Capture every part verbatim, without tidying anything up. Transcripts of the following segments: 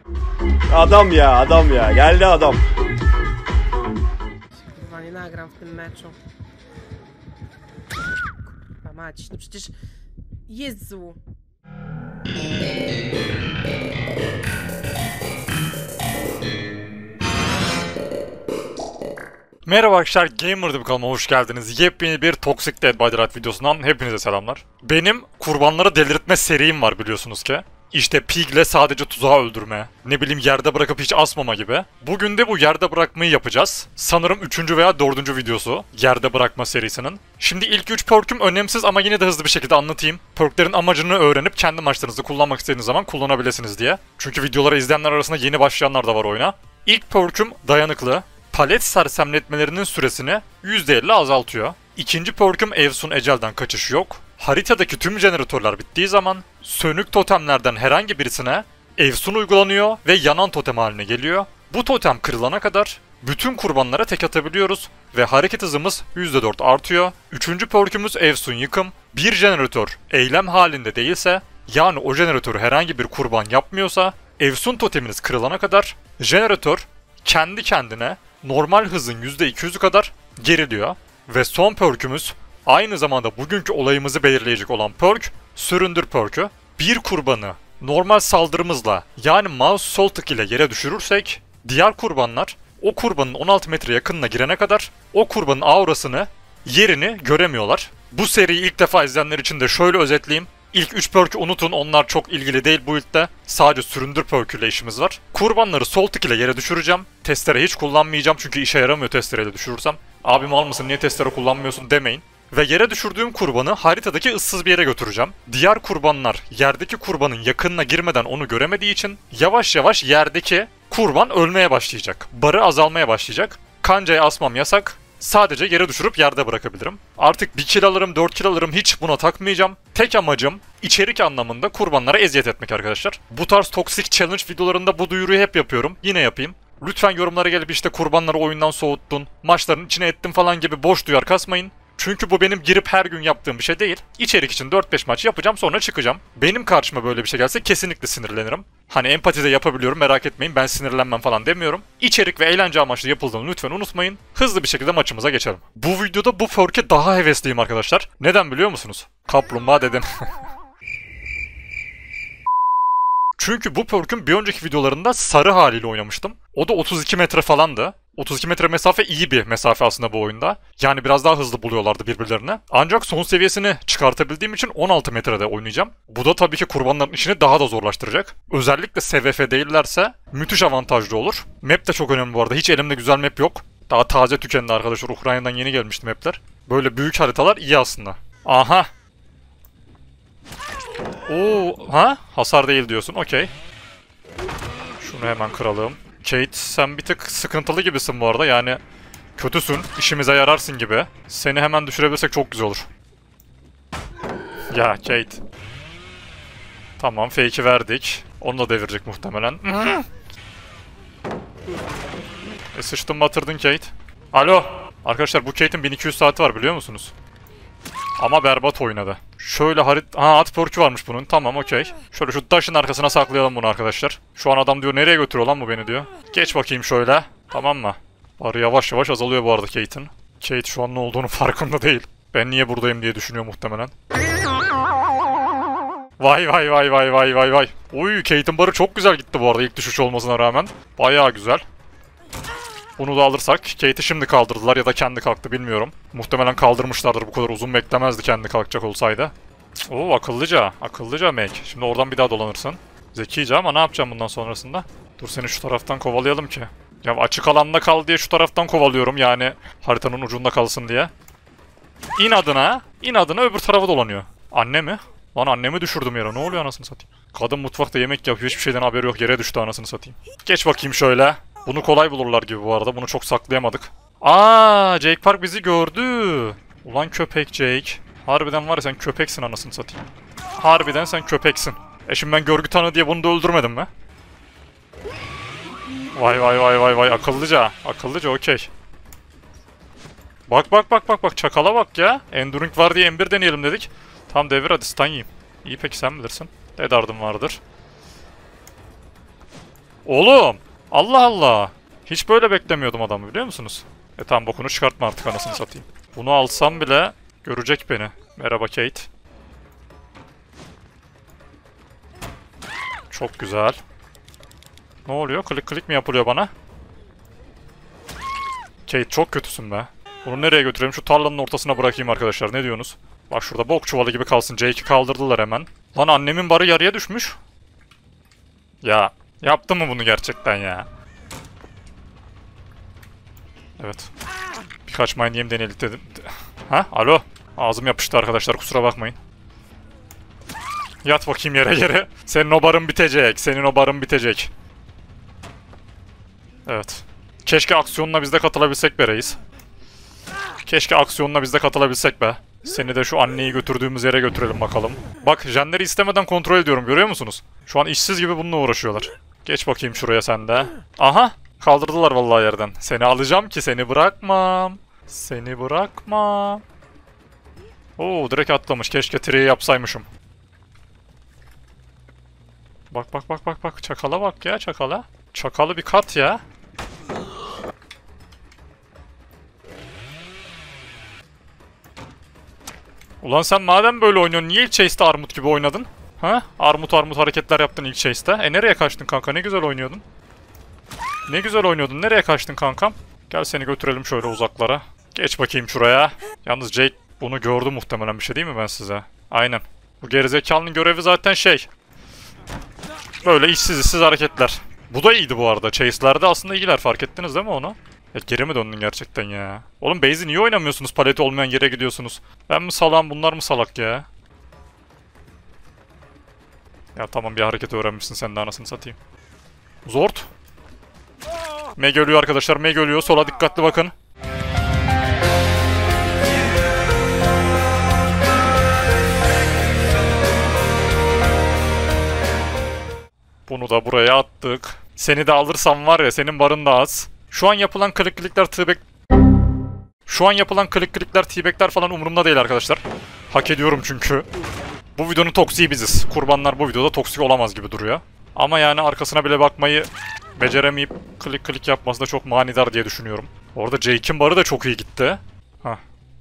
Adam ya, adam ya. Geldi adam. Kurwa, nie nagram w tym meczu. Kurwa mać, no przecież... Jezu! Merhaba arkadaşlar, Gamer'da bir kanalıma hoş geldiniz. Yepyeni bir Toxic Dead by Daylight videosundan hepinize selamlar. Benim kurbanları delirtme serim var biliyorsunuz ki. İşte Pig'le sadece tuzağı öldürme, ne bileyim yerde bırakıp hiç asmama gibi. Bugün de bu yerde bırakmayı yapacağız. Sanırım üçüncü veya dördüncü videosu yerde bırakma serisinin. Şimdi ilk üç perk'üm önemsiz ama yine de hızlı bir şekilde anlatayım. Perk'lerin amacını öğrenip kendi maçlarınızda kullanmak istediğiniz zaman kullanabilirsiniz diye. Çünkü videoları izleyenler arasında yeni başlayanlar da var oyuna. İlk perk'üm dayanıklı. Palet sersemletmelerinin süresini yüzde elli azaltıyor. İkinci perk'üm Evsun Ecel'den kaçış yok. Haritadaki tüm jeneratörler bittiği zaman sönük totemlerden herhangi birisine Evsun uygulanıyor ve yanan totem haline geliyor. Bu totem kırılana kadar bütün kurbanlara tek atabiliyoruz ve hareket hızımız yüzde dört artıyor. Üçüncü perk'ümüz Evsun Yıkım. Bir jeneratör eylem halinde değilse, yani o jeneratörü herhangi bir kurban yapmıyorsa, Evsun toteminiz kırılana kadar jeneratör kendi kendine normal hızın yüzde iki yüzü kadar geriliyor. Ve son perk'ümüz aynı zamanda bugünkü olayımızı belirleyecek olan perk, Süründür perk'ü. Bir kurbanı normal saldırımızla, yani mouse sol tık ile yere düşürürsek, diğer kurbanlar o kurbanın on altı metre yakınına girene kadar o kurbanın aurasını, yerini göremiyorlar. Bu seriyi ilk defa izleyenler için de şöyle özetleyeyim. İlk üç perk'ü unutun, onlar çok ilgili değil bu ilkte. Sadece Süründür perk ile işimiz var. Kurbanları sol tık ile yere düşüreceğim. Testere hiç kullanmayacağım çünkü işe yaramıyor testereyle düşürürsem. Abim al mısın, niye testere kullanmıyorsun demeyin. Ve yere düşürdüğüm kurbanı haritadaki ıssız bir yere götüreceğim. Diğer kurbanlar yerdeki kurbanın yakınına girmeden onu göremediği için yavaş yavaş yerdeki kurban ölmeye başlayacak. Barı azalmaya başlayacak. Kancaya asmam yasak. Sadece yere düşürüp yerde bırakabilirim. Artık bir kill alırım, dört kill alırım, hiç buna takmayacağım. Tek amacım içerik anlamında kurbanlara eziyet etmek arkadaşlar. Bu tarz Toxic Challenge videolarında bu duyuruyu hep yapıyorum. Yine yapayım. Lütfen yorumlara gelip işte kurbanları oyundan soğuttun, maçların içine ettin falan gibi boş duyar kasmayın. Çünkü bu benim girip her gün yaptığım bir şey değil. İçerik için dört beş maç yapacağım, sonra çıkacağım. Benim karşıma böyle bir şey gelse kesinlikle sinirlenirim. Hani empati de yapabiliyorum, merak etmeyin, ben sinirlenmem falan demiyorum. İçerik ve eğlence amaçlı yapıldığını lütfen unutmayın. Hızlı bir şekilde maçımıza geçelim. Bu videoda bu perk'e daha hevesliyim arkadaşlar. Neden biliyor musunuz? Kaplumbağa dedim. Çünkü bu perk'ün bir önceki videolarında sarı haliyle oynamıştım. O da otuz iki metre falandı. otuz iki metre mesafe iyi bir mesafe aslında bu oyunda. Yani biraz daha hızlı buluyorlardı birbirlerine. Ancak son seviyesini çıkartabildiğim için on altı metrede oynayacağım. Bu da tabii ki kurbanların işini daha da zorlaştıracak. Özellikle S V F değillerse müthiş avantajlı olur. Map de çok önemli bu arada. Hiç elimde güzel map yok. Daha taze tükendi arkadaşlar. Ukrayna'dan yeni gelmişti mapler. Böyle büyük haritalar iyi aslında. Aha. Oo, ha? Hasar değil diyorsun. Okey. Şunu hemen kıralım. Kate, sen bir tık sıkıntılı gibisin bu arada, yani kötüsün, işimize yararsın gibi. Seni hemen düşürebilirsek çok güzel olur. Ya Kate. Tamam, fake'i verdik. Onu da devirecek muhtemelen. e sıçtın batırdın Kate. Alo. Arkadaşlar bu Kate'in bin iki yüz saati var biliyor musunuz? Ama berbat oynadı. Şöyle harit... Ha, at perk'ü varmış bunun. Tamam, okey. Şöyle şu taşın arkasına saklayalım bunu arkadaşlar. Şu an adam diyor nereye götürüyor lan bu beni diyor. Geç bakayım şöyle. Tamam mı? Barı yavaş yavaş azalıyor bu arada Kate'in. Kate şu an ne olduğunu farkında değil. Ben niye buradayım diye düşünüyor muhtemelen. Vay vay vay vay vay vay vay. Uy, Kate'in barı çok güzel gitti bu arada ilk düşüş olmasına rağmen. Bayağı güzel. Bunu da alırsak, Kate'i şimdi kaldırdılar ya da kendi kalktı bilmiyorum. Muhtemelen kaldırmışlardır, bu kadar uzun beklemezdi kendi kalkacak olsaydı. Oo, akıllıca, akıllıca Meg. Şimdi oradan bir daha dolanırsın. Zekice ama ne yapacağım bundan sonrasında? Dur seni şu taraftan kovalayalım ki. Ya açık alanda kal diye şu taraftan kovalıyorum, yani haritanın ucunda kalsın diye. İnadına, inadına öbür tarafa dolanıyor. Anne mi? Lan annemi düşürdüm yere, ne oluyor anasını satayım? Kadın mutfakta yemek yapıyor, hiçbir şeyden haberi yok, yere düştü anasını satayım. Geç bakayım şöyle. Bunu kolay bulurlar gibi bu arada. Bunu çok saklayamadık. Aa, Jake Park bizi gördü. Ulan köpek Jake. Harbiden var ya, sen köpeksin anasını satayım. Harbiden sen köpeksin. E şimdi ben görgü tanığı diye bunu da öldürmedim mi? Vay vay vay vay vay, akıllıca. Akıllıca, okey. Bak bak bak bak bak, çakala bak ya. Enduring var diye M bir deneyelim dedik. Tam devir, hadi stun yiyeyim. İyi, peki sen bilirsin. Dedardım vardır. Oğlum. Allah Allah. Hiç böyle beklemiyordum adamı biliyor musunuz? E tamam bokunu çıkartma artık anasını satayım. Bunu alsam bile görecek beni. Merhaba Kate. Çok güzel. Ne oluyor? Klik klik mi yapılıyor bana? Kate çok kötüsün be. Bunu nereye götüreyim? Şu tarlanın ortasına bırakayım arkadaşlar. Ne diyorsunuz? Bak şurada bok çuvalı gibi kalsın. Jake'i kaldırdılar hemen. Lan annemin barı yarıya düşmüş. Ya yaptı mı bunu gerçekten ya? Evet. Birkaç mine yem deneyelim dedim. Ha? Alo? Ağzım yapıştı arkadaşlar kusura bakmayın. Yat bakayım yere yere. Senin o barın bitecek. Senin o barın bitecek. Evet. Keşke aksiyonuna biz de katılabilsek be reis. Keşke aksiyonuna biz de katılabilsek be. Seni de şu anneyi götürdüğümüz yere götürelim bakalım. Bak jenleri istemeden kontrol ediyorum görüyor musunuz? Şu an işsiz gibi bununla uğraşıyorlar. Geç bakayım şuraya sen de. Aha! Kaldırdılar vallahi yerden. Seni alacağım ki seni bırakmam. Seni bırakmam. Oo direkt atlamış. Keşke treyi yapsaymışım. Bak bak bak bak bak. Çakala bak ya çakala. Çakalı bir kat ya. Ulan sen madem böyle oynuyorsun niye ilk chase'de armut gibi oynadın? Ha? Armut armut hareketler yaptın ilk chase'de. E nereye kaçtın kanka? Ne güzel oynuyordun. Ne güzel oynuyordun. Nereye kaçtın kankam? Gel seni götürelim şöyle uzaklara. Geç bakayım şuraya. Yalnız Jake bunu gördü muhtemelen bir şey değil mi ben size? Aynen. Bu gerizekalının görevi zaten şey. Böyle işsiz işsiz hareketler. Bu da iyiydi bu arada. Chase'lerde aslında iyiler fark ettiniz değil mi onu? Ya geri mi döndün gerçekten ya? Oğlum base'i niye oynamıyorsunuz? Paleti olmayan yere gidiyorsunuz. Ben mi salağım bunlar mı salak ya? Ya tamam bir hareket öğrenmişsin sen de anasını satayım. Zort. Meg ölüyor arkadaşlar. Meg ölüyor. Sola dikkatli bakın. Bunu da buraya attık. Seni de alırsam var ya senin barın da az. Şu an yapılan klik klikler t-back... Şu an yapılan klik klikler t-backler falan umurumda değil arkadaşlar. Hak ediyorum çünkü. Bu videonun toksiği biziz. Kurbanlar bu videoda toksik olamaz gibi duruyor. Ama yani arkasına bile bakmayı beceremeyip klik klik yapması da çok manidar diye düşünüyorum. Orada Jake'in barı da çok iyi gitti. Hah.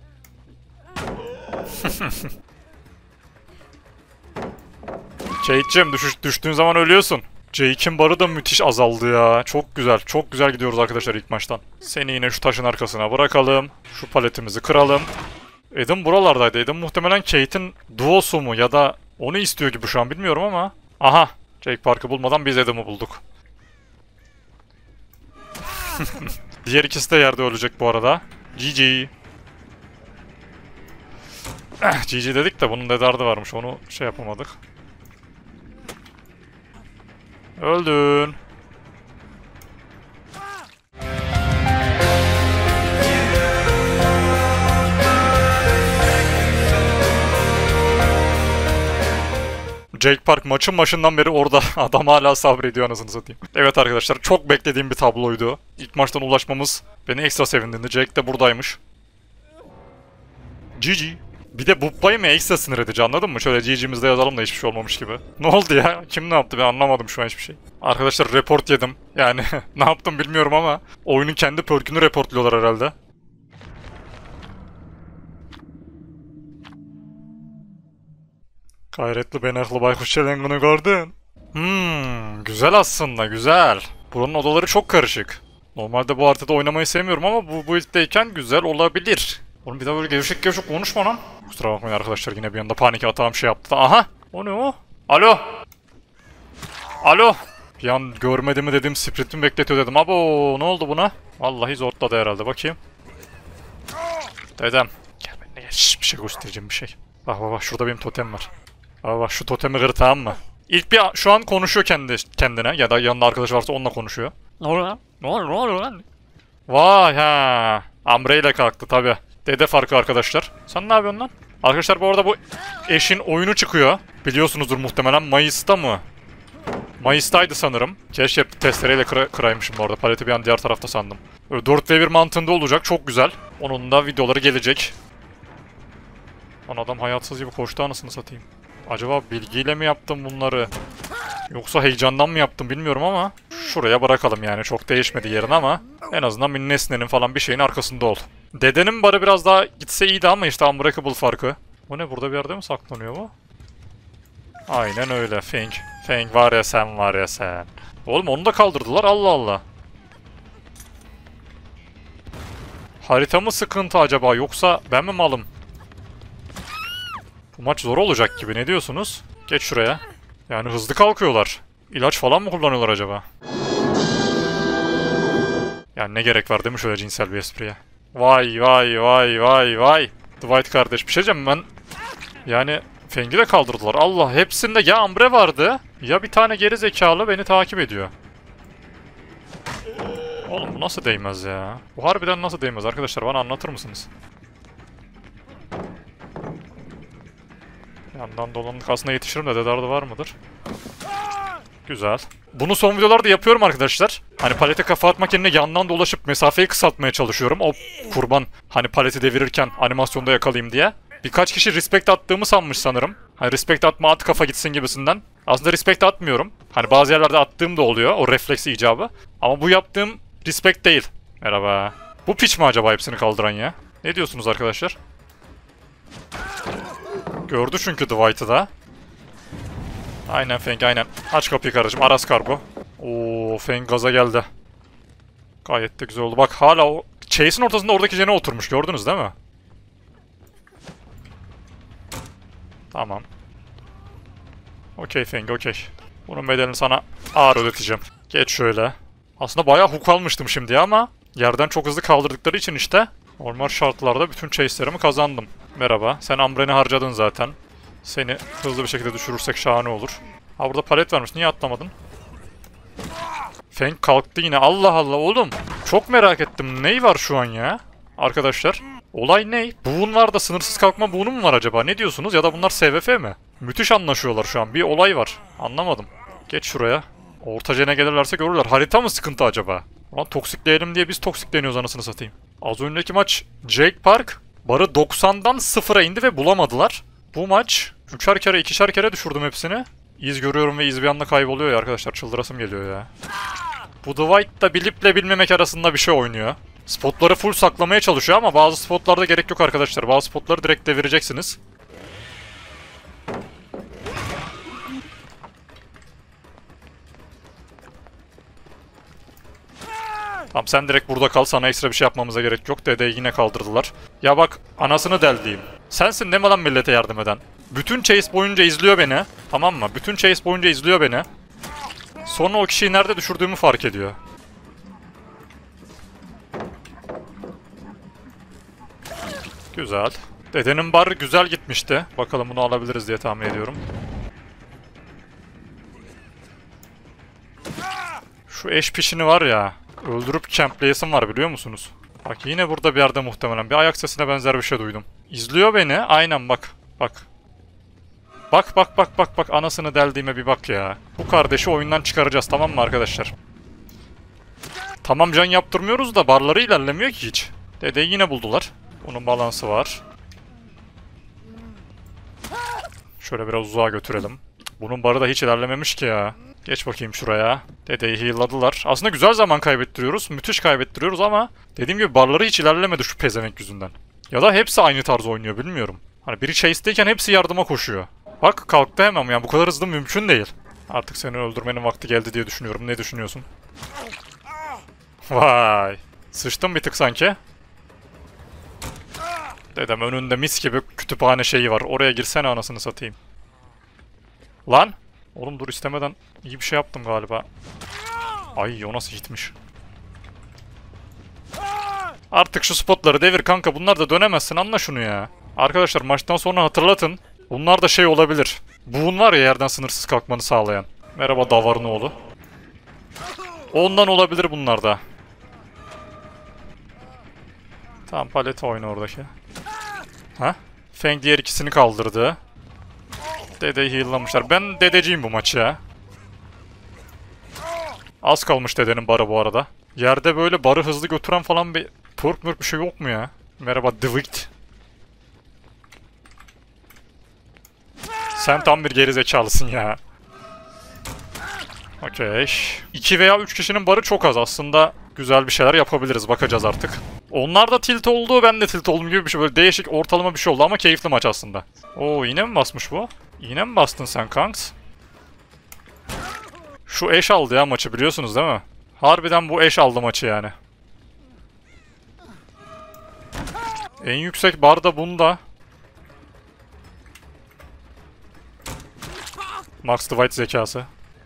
Jake'cim düş düştüğün zaman ölüyorsun. Jake'in barı da müthiş azaldı ya. Çok güzel. Çok güzel gidiyoruz arkadaşlar ilk maçtan. Seni yine şu taşın arkasına bırakalım. Şu paletimizi kıralım. Adam buralardaydı. Adam muhtemelen Kate'in duosu mu ya da onu istiyor gibi şu an bilmiyorum ama. Aha. Jake Park'ı bulmadan biz Adam'ı bulduk. Diğer ikisi de yerde ölecek bu arada. G G. G G dedik de bunun dedardı varmış. Onu şey yapamadık. Öldün. Jake Park maçın başından beri orada. Adam hala sabrediyor anasını satayım. Evet arkadaşlar çok beklediğim bir tabloydu. İlk maçtan ulaşmamız beni ekstra sevindirdi. Jake de buradaymış. G G. Bir de Buppa'yı mı ekstra sinir edici anladın mı? Şöyle G G'mizde yazalım da hiçbir şey olmamış gibi. Ne oldu ya? Kim ne yaptı ben anlamadım şu an hiçbir şey. Arkadaşlar report yedim. Yani ne yaptım bilmiyorum ama oyunun kendi perk'ünü reportluyorlar herhalde. Gayretli benekli baykuş çelengini gördün. Hmm, güzel aslında güzel. Buranın odaları çok karışık. Normalde bu haritada oynamayı sevmiyorum ama bu build'deyken güzel olabilir. Oğlum bir daha böyle gevşek gevşek konuşma lan. Kusura bakmayın arkadaşlar yine bir anda panik atağım şey yaptı. Aha! O ne o? Alo! Alo! Bir an görmedi mi dedim, sprintimi bekletiyor dedim. Abo ne oldu buna? Vallahi zortladı herhalde bakayım. Dedem. Gel benimle gel. Şş, bir şey göstereceğim bir şey. Bak bak bak şurada benim totem var. Bak bak şu totemi kır tamam mı? İlk bir şu an konuşuyor kendi kendine ya da yanında arkadaş varsa onunla konuşuyor. Ne oluyor lan? Ne oluyor, ne oluyor lan? Vay ha. Ambre ile kalktı tabi. Dede farkı arkadaşlar. Sen ne yapıyorsun lan? Arkadaşlar bu arada bu eşin oyunu çıkıyor. Biliyorsunuzdur muhtemelen Mayıs'ta mı? Mayıs'taydı sanırım. Keşke testereyle kıra kıraymışım bu arada. Paleti bir an diğer tarafta sandım. Böyle dört ve bir mantığında olacak. Çok güzel. Onun da videoları gelecek. Lan adam hayatsız gibi koştu anasını satayım. Acaba bilgiyle mi yaptım bunları? Yoksa heyecandan mı yaptım bilmiyorum ama. şuraya bırakalım yani. Çok değişmedi yerin ama en azından bir nesnenin falan bir şeyin arkasında ol. Dedenin barı biraz daha gitse iyiydi ama işte Unbreakable farkı. Bu ne, burada bir yerde mi saklanıyor bu? Aynen öyle Feng. Feng var ya sen, var ya sen. Oğlum onu da kaldırdılar, Allah Allah. Harita mı sıkıntı acaba, yoksa ben mi malım? Bu maç zor olacak gibi, ne diyorsunuz? Geç şuraya. Yani hızlı kalkıyorlar. İlaç falan mı kullanıyorlar acaba? Yani ne gerek var değil mi şöyle cinsel bir espriye? Vay vay vay vay vay. Dwight kardeş, bir şey diyeceğim ben. Yani Feng'i de kaldırdılar. Allah, hepsinde ya Ambre vardı ya bir tane geri zekalı beni takip ediyor. Oğlum bu nasıl değmez ya? Bu harbiden nasıl değmez arkadaşlar, bana anlatır mısınız? Yandan dolandık, aslında yetişirim de dedardı var mıdır? Güzel. Bunu son videolarda yapıyorum arkadaşlar. Hani palete kafa atmak yerine yandan dolaşıp mesafeyi kısaltmaya çalışıyorum. O kurban hani paleti devirirken animasyonda yakalayayım diye. Birkaç kişi respect attığımı sanmış sanırım. Hani respect atma, at kafa gitsin gibisinden. Aslında respect atmıyorum. Hani bazı yerlerde attığım da oluyor, o refleks icabı. Ama bu yaptığım respect değil. Merhaba. Bu piç mi acaba hepsini kaldıran ya? Ne diyorsunuz arkadaşlar? Gördü çünkü Dwight'ı da. Aynen Feng, aynen. Aç kapıyı kardeşim, Aras kargo. Oo, Feng gaza geldi. Gayet de güzel oldu. Bak hala o chase'in ortasında oradaki jene oturmuş, gördünüz değil mi? Tamam. Okey Feng, okey. Bunun bedelini sana ağır ödeteceğim. Geç şöyle. Aslında bayağı hook almıştım şimdi ama yerden çok hızlı kaldırdıkları için işte normal şartlarda bütün chase'lerimi kazandım. Merhaba. Sen Ambre'ni harcadın zaten. Seni hızlı bir şekilde düşürürsek şahane olur. Ha, burada palet varmış. Niye atlamadın? Feng kalktı yine. Allah Allah oğlum. Çok merak ettim. Ney var şu an ya? Arkadaşlar. Olay ney? Buğun var da sınırsız kalkma buğunu mu var acaba? Ne diyorsunuz? Ya da bunlar S V F mi? Müthiş anlaşıyorlar şu an. Bir olay var. Anlamadım. Geç şuraya. Orta jene gelirlerse görürler. Harita mı sıkıntı acaba? Ulan toksikleyelim diye biz toksikleniyoruz anasını satayım. Az önceki maç Jake Park barı doksandan sıfıra indi ve bulamadılar. Bu maç üçer kere ikişer kere düşürdüm hepsini. İz görüyorum ve iz bir anda kayboluyor ya arkadaşlar, çıldırasım geliyor ya. Bu Dwight da biliple bilmemek arasında bir şey oynuyor. Spotları full saklamaya çalışıyor ama bazı spotlarda gerek yok arkadaşlar. Bazı spotları direkt devireceksiniz. Tamam sen direkt burada kal, sana ekstra bir şey yapmamıza gerek yok. Dedeyi yine kaldırdılar. Ya bak anasını deldiğim. Sensin değil mi lan millete yardım eden? Bütün chase boyunca izliyor beni. Tamam mı? Bütün chase boyunca izliyor beni. Sonra o kişiyi nerede düşürdüğümü fark ediyor. Güzel. Dedenin barı güzel gitmişti. Bakalım bunu alabiliriz diye tahmin ediyorum. Şu eş pişini var ya. Öldürüp campleyesim var biliyor musunuz? Bak yine burada bir yerde muhtemelen. Bir ayak sesine benzer bir şey duydum. İzliyor beni. Aynen bak. Bak. Bak bak bak bak bak. Anasını deldiğime bir bak ya. Bu kardeşi oyundan çıkaracağız, tamam mı arkadaşlar? Tamam can yaptırmıyoruz da barları ilerlemiyor ki hiç. Dedeyi yine buldular. Bunun balansı var. Şöyle biraz uzağa götürelim. Bunun barı da hiç ilerlememiş ki ya. Geç bakayım şuraya. Dedeyi heal'ladılar. Aslında güzel zaman kaybettiriyoruz. Müthiş kaybettiriyoruz ama dediğim gibi barları hiç ilerlemedi şu pezevenk yüzünden. Ya da hepsi aynı tarz oynuyor, bilmiyorum. Hani biri chase'deyken hepsi yardıma koşuyor. Bak kalktı hemen, yani bu kadar hızlı mümkün değil. Artık seni öldürmenin vakti geldi diye düşünüyorum. Ne düşünüyorsun? Vay. Sıçtım bir tık sanki. Dedem önünde mis gibi kütüphane şeyi var. Oraya girsene anasını satayım. Lan. Oğlum dur, istemeden iyi bir şey yaptım galiba. Ay o nasıl hitmiş. Artık şu spotları devir kanka, bunlar da dönemezsin, anla şunu ya. Arkadaşlar maçtan sonra hatırlatın. Bunlar da şey olabilir. Buğun var ya, yerden sınırsız kalkmanı sağlayan. Merhaba davarın oğlu. Ondan olabilir bunlar da. Tamam palete oyna oradaki. Ha? Feng diğer ikisini kaldırdı. Dedeyi heal'lamışlar. Ben dedeciyim bu maçı ya. Az kalmış dedenin barı bu arada. Yerde böyle barı hızlı götüren falan bir perk mürk bir şey yok mu ya? Merhaba Dwight. Sen tam bir gerizekalısın ya. Okey. iki veya üç kişinin barı çok az. Aslında güzel bir şeyler yapabiliriz. Bakacağız artık. Onlar da tilt oldu. Ben de tilt oldum gibi bir şey. Böyle değişik ortalama bir şey oldu ama keyifli maç aslında. Oo, yine mi basmış bu? Yine mi bastın sen Kanks? Şu eş aldı ya maçı, biliyorsunuz değil mi? Harbiden bu eş aldı maçı yani. En yüksek bar da bunda. Max Dwight zekası.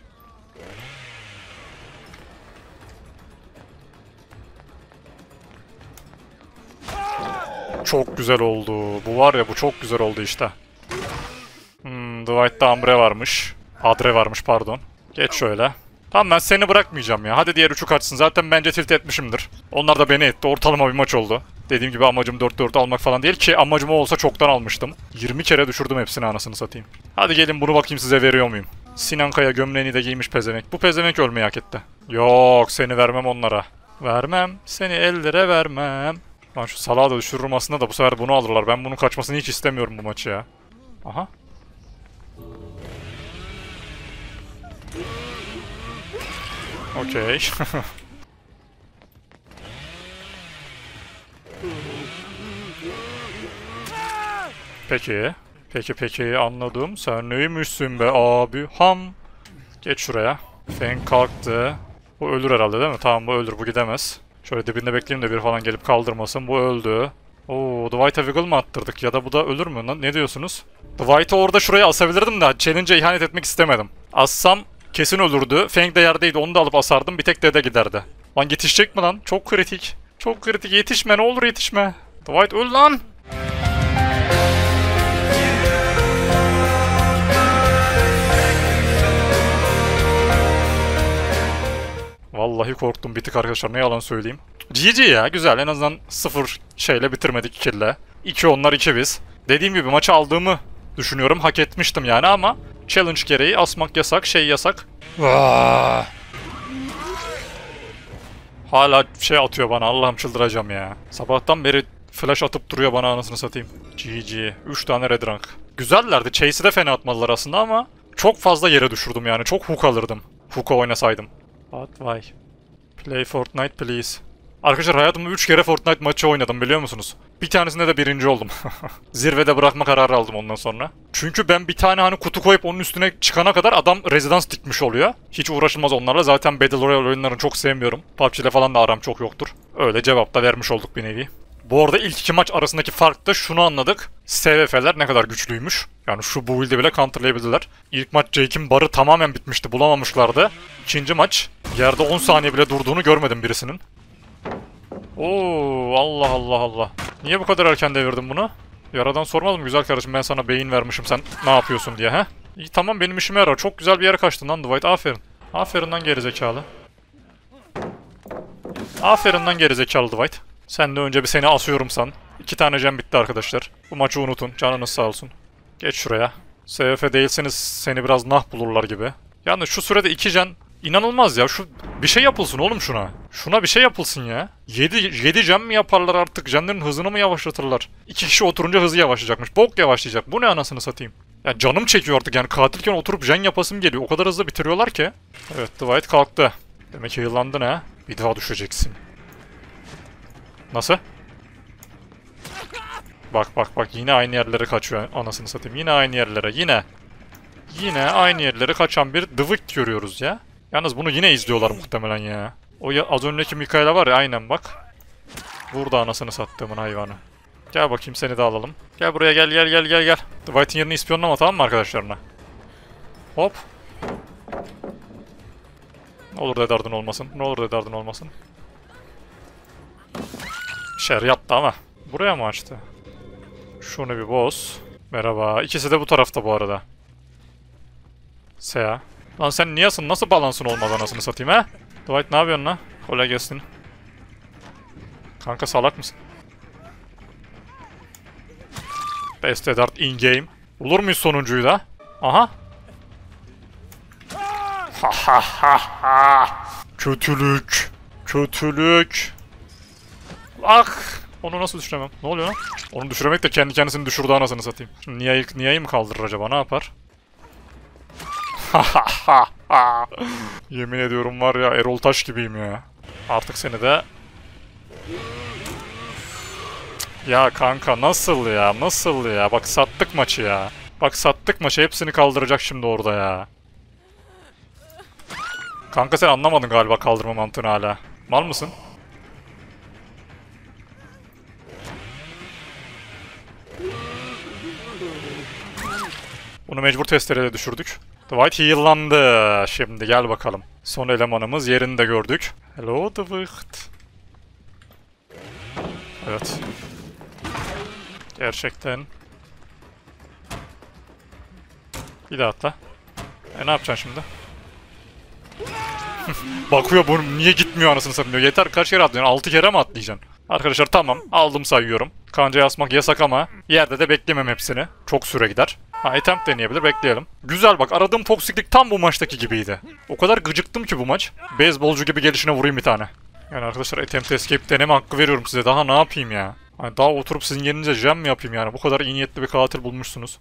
Çok güzel oldu. Bu var ya, bu çok güzel oldu işte. Hmm, Dwight'ta Ambre varmış. Adre varmış pardon. Geç şöyle. Tamam, ben seni bırakmayacağım ya. Hadi diğer üçü kaçsın. Zaten bence tilt etmişimdir. Onlar da beni etti. Ortalama bir maç oldu. Dediğim gibi amacım dört dört almak falan değil ki, amacım o olsa çoktan almıştım. yirmi kere düşürdüm hepsini, anasını satayım. Hadi gelin bunu bakayım size veriyor muyum? Sinan Kaya gömleğini de giymiş pezevenk. Bu pezevenk ölmeyi hak etti. Yok, seni vermem onlara. Vermem. Seni ellere vermem. Lan şu salağı da düşürürüm aslında da bu sefer bunu alırlar. Ben bunun kaçmasını hiç istemiyorum bu maçı ya. Aha. Okey. Peki. Peki peki anladım. Sen neymişsin be abi? Ham. Geç şuraya. Feng kalktı. Bu ölür herhalde değil mi? Tamam, bu ölür. Bu gidemez. Şöyle dibinde bekleyeyim de bir falan gelip kaldırmasın. Bu öldü. Oo, Dwight'a wiggle mı attırdık? Ya da bu da ölür mü? Ne diyorsunuz? Dwight'ı orada şuraya asabilirdim de challenge'e ihanet etmek istemedim. Assam kesin ölürdü. Feng de yerdeydi. Onu da alıp asardım. Bir tek dede giderdi. Lan yetişecek mi lan? Çok kritik. Çok kritik. Yetişme, ne olur yetişme. Dwight öl lan. Vallahi korktum bitik arkadaşlar, ne yalan söyleyeyim. G G ya, güzel, en azından sıfır şeyle bitirmedik kille. iki onlar iki biz. Dediğim gibi maçı aldığımı düşünüyorum, hak etmiştim yani ama challenge gereği asmak yasak, şey yasak. Vaaah. Hala şey atıyor bana, Allah'ım çıldıracağım ya. Sabahtan beri flash atıp duruyor bana, anasını satayım. G G. üç tane red rank. Güzellerdi, chase'i de fena atmadılar aslında ama çok fazla yere düşürdüm yani, çok hook alırdım. Hook'a oynasaydım. But why? Play Fortnite please. Arkadaşlar hayatımda üç kere Fortnite maçı oynadım, biliyor musunuz? Bir tanesinde de birinci oldum. Zirvede bırakma kararı aldım ondan sonra. Çünkü ben bir tane hani kutu koyup onun üstüne çıkana kadar adam rezidans dikmiş oluyor. Hiç uğraşılmaz onlarla. Zaten Battle Royale oyunlarını çok sevmiyorum. P U B G ile falan da aram çok yoktur. Öyle cevap da vermiş olduk bir nevi. Bu arada ilk iki maç arasındaki farkta şunu anladık. S V F'ler ne kadar güçlüymüş. Yani şu build'i bile counterlayabildiler. İlk maç Jake'in barı tamamen bitmişti. Bulamamışlardı. İkinci maç yerde on saniye bile durduğunu görmedim birisinin. Oo, Allah Allah Allah. Niye bu kadar erken devirdim bunu? Yaradan sormadım güzel kardeşim, ben sana beyin vermişim, sen ne yapıyorsun diye he? İyi tamam, benim işime yarar. Çok güzel bir yere kaçtın lan Dwight, aferin. Aferin lan gerizekalı. Aferin lan gerizekalı Dwight. Sen de önce bir seni asıyorum san. İki tane jam bitti arkadaşlar. Bu maçı unutun, canınız sağ olsun. Geç şuraya. S V F değilseniz seni biraz nah bulurlar gibi. Yalnız şu sürede iki can inanılmaz ya. Şu bir şey yapılsın oğlum şuna. Şuna bir şey yapılsın ya. yedi yedi can mı yaparlar artık? Canların hızını mı yavaşlatırlar? iki kişi oturunca hızı yavaşlayacakmış. Bok yavaşlayacak. Bu ne anasını satayım? Ya canım çekiyor artık yani, katilken oturup can yapasım geliyor. O kadar hızlı bitiriyorlar ki. Evet, Dwight kalktı. Demek ki yıllandın ha. Bir daha düşeceksin. Nasıl? Bak bak bak, yine aynı yerlere kaçıyor anasını satayım. Yine aynı yerlere, yine. Yine aynı yerlere kaçan bir Dwight görüyoruz ya. Yalnız bunu yine izliyorlar muhtemelen ya. O ya, az önceki Mikaela var ya, aynen bak. Burada anasını sattığımın hayvanı. Gel bakayım, seni de alalım. Gel buraya, gel gel gel gel gel. Dwight'in yerini ispiyonlama, tamam mı arkadaşlarına? Hop. Ne olur dedardın olmasın. Ne olur dedardın olmasın. Şer yaptı ama. Buraya mı açtı? Şunu bir boz. Merhaba. İkisi de bu tarafta bu arada. Sea. Lan sen niyesin? Nasıl balansın olmadan anasını satayım he? Dwight ne yapıyorsun lan? Kolay gelsin. Kanka salak mısın? Best Edard in game. Bulur muyuz sonuncuyu da? Aha. Ha ha ha ha. Kötülük. Kötülük. Ah. Onu nasıl düşüremem? Ne oluyor lan? Onu düşüremek de kendi kendisini düşürdü anasını satayım. Şimdi Nia'yı Nia'yı mı kaldırır acaba? Ne yapar? Ha ha ha Yemin ediyorum var ya, Erol Taş gibiyim ya. Artık seni de... Ya kanka nasıl ya, nasıl ya? Bak sattık maçı ya. Bak sattık maçı, hepsini kaldıracak şimdi orada ya. Kanka sen anlamadın galiba kaldırma mantığını hala. Mal mısın? Bunu mecbur testereye düşürdük. Dwight heal'landı. Şimdi gel bakalım. Son elemanımız, yerini de gördük. Hello Dwight. Evet. Gerçekten. Bir daha atla. E ne yapacaksın şimdi? Bakıyor bu niye gitmiyor anasını satayım diyor. Yeter kaç kere atlıyorsun? altı kere mi atlayacaksın? Arkadaşlar tamam aldım sayıyorum. Kancayı asmak yasak ama yerde de beklemem hepsini. Çok süre gider. Ha attempt deneyebilir, bekleyelim. Güzel bak, aradığım toksiklik tam bu maçtaki gibiydi. O kadar gıcıktım ki bu maç. Beyzbolcu gibi gelişine vurayım bir tane. Yani arkadaşlar attempt escape deneme hakkı veriyorum size. Daha ne yapayım ya? Hani daha oturup sizin yerinize jam mi yapayım yani? Bu kadar iyi niyetli bir katil bulmuşsunuz.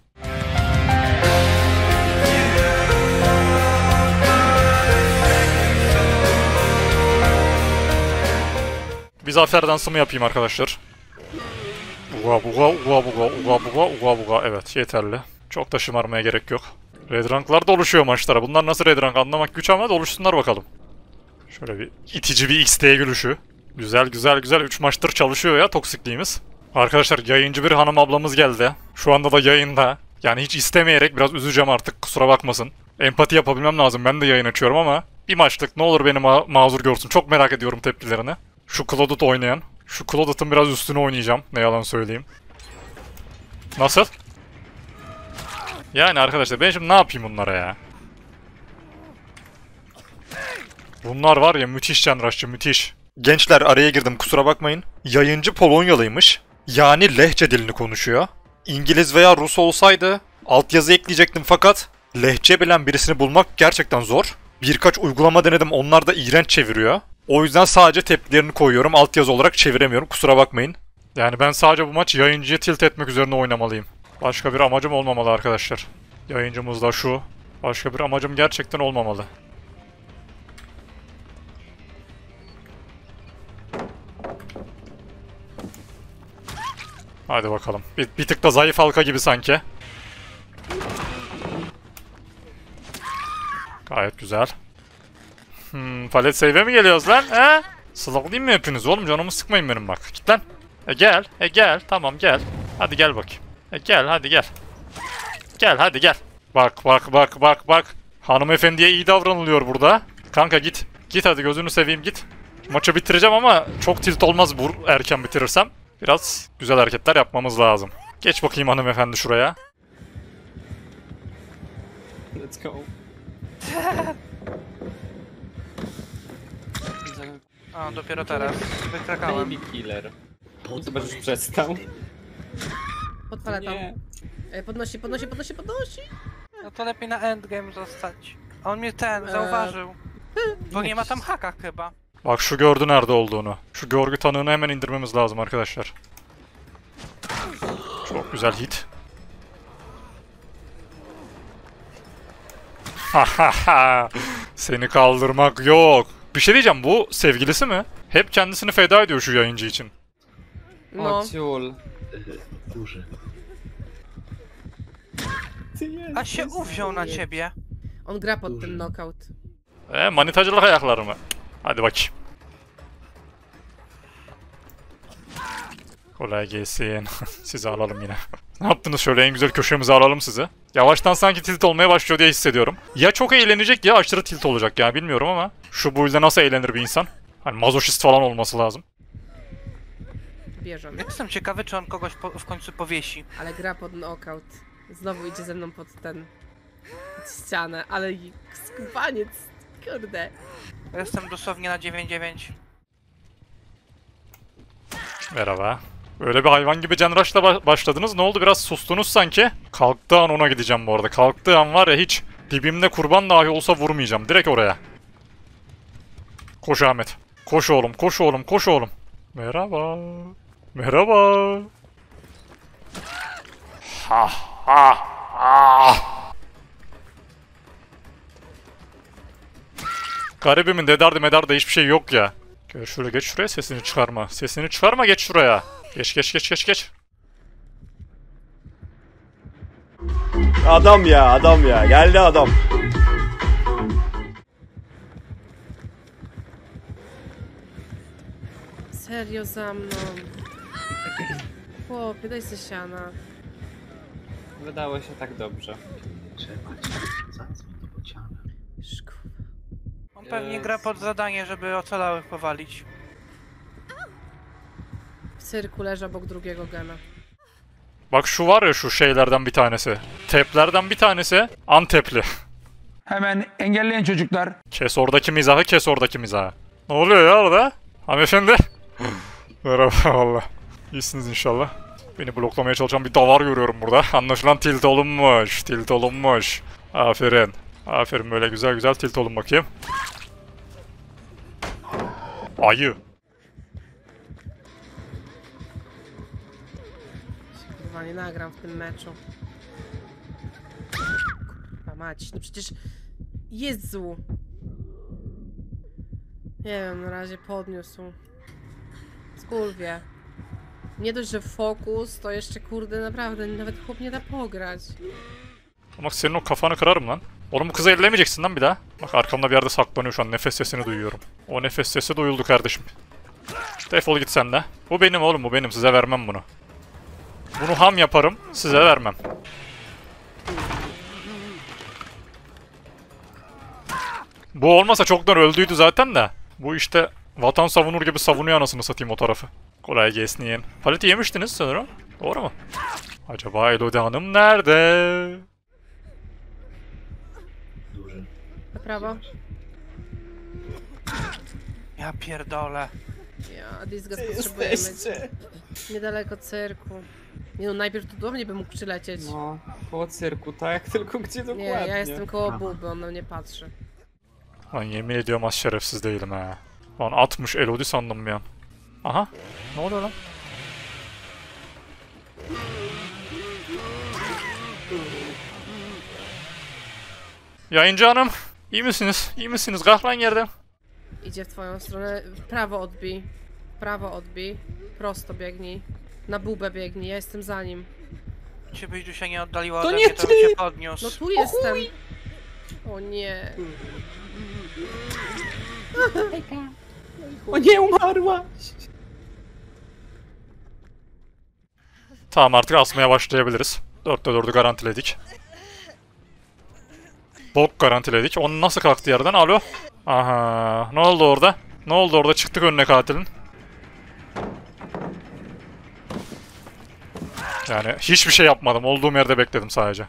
Bir zafer dansımı yapayım arkadaşlar. Uga buga uga buga uga buga uga buga. Evet yeterli. Çok da şımarmaya gerek yok. Red ranklar da oluşuyor maçlara. Bunlar nasıl red rank anlamak güç ama da oluşsunlar bakalım. Şöyle bir itici bir X D gülüşü. Güzel güzel güzel. üç maçtır çalışıyor ya toksikliğimiz. Arkadaşlar yayıncı bir hanım ablamız geldi. Şu anda da yayında. Yani hiç istemeyerek biraz üzeceğim artık, kusura bakmasın. Empati yapabilmem lazım. Ben de yayın açıyorum ama bir maçlık ne olur beni ma mazur görsün. Çok merak ediyorum tepkilerini. Şu Clouded oynayan. Şu Clouded'ın biraz üstüne oynayacağım. Ne yalan söyleyeyim. Nasıl? Yani arkadaşlar ben şimdi ne yapayım bunlara ya? Bunlar var ya müthiş canraşçı, müthiş. Gençler araya girdim kusura bakmayın. Yayıncı Polonyalıymış. Yani lehçe dilini konuşuyor. İngiliz veya Rus olsaydı altyazı ekleyecektim fakat lehçe bilen birisini bulmak gerçekten zor. Birkaç uygulama denedim, onlar da iğrenç çeviriyor. O yüzden sadece tepkilerini koyuyorum, altyazı olarak çeviremiyorum, kusura bakmayın. Yani ben sadece bu maç yayıncıya tilt etmek üzerine oynamalıyım. Başka bir amacım olmamalı arkadaşlar. Yayıncımız da şu. Başka bir amacım gerçekten olmamalı. Hadi bakalım. Bir, bir tık da zayıf halka gibi sanki. Gayet güzel. Hmm, palet save'e mi geliyoruz lan? He? Slowlayayım mı hepiniz oğlum? Canımı sıkmayın benim bak. Git lan. E gel. E gel. Tamam gel. Hadi gel bakayım. E gel hadi gel. Gel hadi gel. Bak bak bak bak bak. Hanımefendiye iyi davranılıyor burada. Kanka git. Git hadi gözünü seveyim git. Maçı bitireceğim ama çok tilt olmaz bu erken bitirirsem. Biraz güzel hareketler yapmamız lazım. Geç bakayım hanımefendi şuraya. Let's go. A, dopiero teraz. Wykrakałem. Baby killer. Chyba już przestał. Pod paletą. Nie. E, Podnosi, podnosi, podnosi, podnosi. No to lepiej na endgame zostać. On mnie ten, zauważył. Bo nie ma tam haka chyba. Bak şu gördü nerede olduğunu. Şu görgü tanığını hemen indirmemiz lazım arkadaşlar. Çok güzel hit. Hahaha. Seni kaldırmak yok. Bir şey diyeceğim, bu sevgilisi mi? Hep kendisini feda ediyor şu yayıncı için. No. O ciul. A się uwziął na ciebie. On gra pod ten knockout. E, manitacılık ayakları mı? Hadi bakayım. Kolay gelsin. Sizi alalım yine. Ne yaptınız, şöyle en güzel köşemize alalım sizi. Yavaştan sanki tilt olmaya başlıyor diye hissediyorum. Ya çok eğlenecek ya aşırı tilt olacak ya, bilmiyorum ama. Şu build'de nasıl eğlenir bir insan? Hani mazoşist falan olması lazım. Bierzemy. Jestem ciekawy, czy on kogoś po, w końcu powiesi. Ale gra pod knockout. Znowu idzie ze mną pod ten... pod ścianę, ale i skubaniec. Kurde. Jestem dosłownie na dziewięć dziewięć. Merhaba. Böyle bir hayvan gibi canrush'la ba başladınız. Ne oldu? Biraz sustunuz sanki. Kalktığı an ona gideceğim bu arada. Kalktığı an var ya, hiç dibimde kurban dahi olsa vurmayacağım. Direkt oraya. Koş Ahmet. Koş oğlum, koş oğlum, koş oğlum. Merhaba. Merhaba. Ha ha ha. Garibimin dedardı medardı hiçbir şey yok ya. Gel şuraya geç şuraya sesini çıkarma. Sesini çıkarma geç şuraya. Geç geç geç geç geç. Adam ya adam ya. Geldi adam. Serio za mną. Chłopie, daj se siana. Wydało się tak dobrze. Trzeba cię, zadzwoń do bociana. Szku. On pewnie Jest. gra pod zadanie, żeby ocalałych powalić. W cyrku leży obok drugiego gena. Bak şu var ya şu şeylerden bir tanesi. Teplerden bir tanesi Antepli. Hemen engelleyin çocuklar. Kes oradaki mizahı kes oradaki mizahı. Ne oluyor ya orada? Hanımefendi. Merhaba valla. İyisiniz inşallah. Beni bloklamaya çalışan bir davar görüyorum burada. Anlaşılan tilt olunmuş. Tilt olunmuş. Aferin. Aferin böyle güzel güzel tilt olun bakayım. Ayı. Kurwa, nie nagram w tym meczu. Kurwa mać, no przecież... Jezu! Nie wiem, na razie podniósł. Skurwie. Nie dość, że fokus, to jeszcze kurde naprawdę nawet chłop nie da pograć. Bak senin o kafanı kırarım lan. Oğlum bu kızı ellemeyeceksin lan bir daha. Bak arkamda bir yerde saklanıyor şu an. Nefes sesini duyuyorum. O nefes sesi duyuldu kardeşim. Defol git sen de. Bu benim oğlum bu benim. Size vermem bunu. Bunu ham yaparım. Size vermem. Bu olmasa çoktan öldüydü zaten de. Bu işte vatan savunur gibi savunuyor anasını satayım o tarafı. Kolay gelsin yiyin. Paleti yemiştiniz sanırım. Doğru mu? Acaba Elodie Hanım nerede? Duży. Na prawo. Ja pierdolę. Ja, Disgas potrzebujemy. Niedaleko cyrku. Nie no, najpierw tu do mnie by mógł przylecieć. No, koło cyrku, tak? Tylko gdzie dokładnie? Nie, ja jestem koło Buby, on na mnie patrzy. Lan yemin ediyorum az şerefsiz değilim ha. Lan atmış Elodie sandım bir an. Aha. Ne oluyor lan? Yayıncı hanım. İyi misiniz? İyi misiniz? Kalk lan yerden. Idzie w twoją stronę. W prawo odbij. W prawo odbij. Prosto biegnij. Na Bubę biegnij, ja jestem za nim. Czy byś tu się nie oddaliła To ode nie mnie, to ty! bym się podniósł. No tu jestem. O nie. O nie, umarłaś! Tamam artık asmaya başlayabiliriz. Dörtte dördü garantiledik. Bok garantiledik. Onu nasıl kalktı yerden? Alo? Aha. Ne oldu orada? Ne oldu orada? Çıktık önüne katilin. Yani hiçbir şey yapmadım. Olduğum yerde bekledim sadece.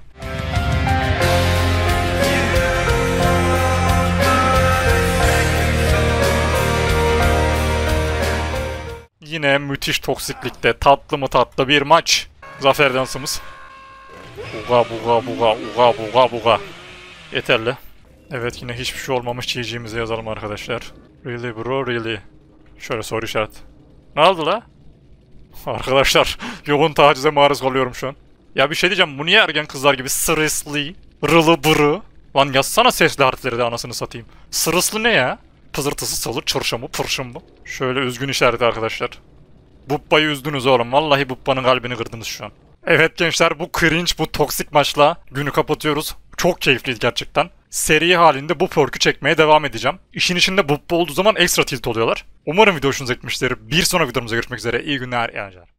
Yine müthiş toksiklikte tatlı mı tatlı bir maç. Zafer dansımız. Buga buga buga uga buga buga. Yeterli. Evet yine hiçbir şey olmamış G G'mize yazalım arkadaşlar. Really bro really. Şöyle soru işaret. Ne oldu la? Arkadaşlar yoğun tacize maruz kalıyorum şu an. Ya bir şey diyeceğim bu niye ergen kızlar gibi sırıslı, rılı bırı? Lan yazsana sesli harfleri de anasını satayım. Sırıslı ne ya? Pızırtısı salı, çırşımı, pırşımı. Şöyle üzgün işareti arkadaşlar. Bubba'yı üzdünüz oğlum. Vallahi Bubba'nın kalbini kırdınız şu an. Evet gençler bu cringe, bu toksik maçla günü kapatıyoruz. Çok keyifliydi gerçekten. Seri halinde bu perk'ü çekmeye devam edeceğim. İşin içinde Bubba olduğu zaman ekstra tilt oluyorlar. Umarım video hoşunuza gitmiştir. Bir sonraki videomuzda görüşmek üzere. İyi günler, iyi eğlenceler.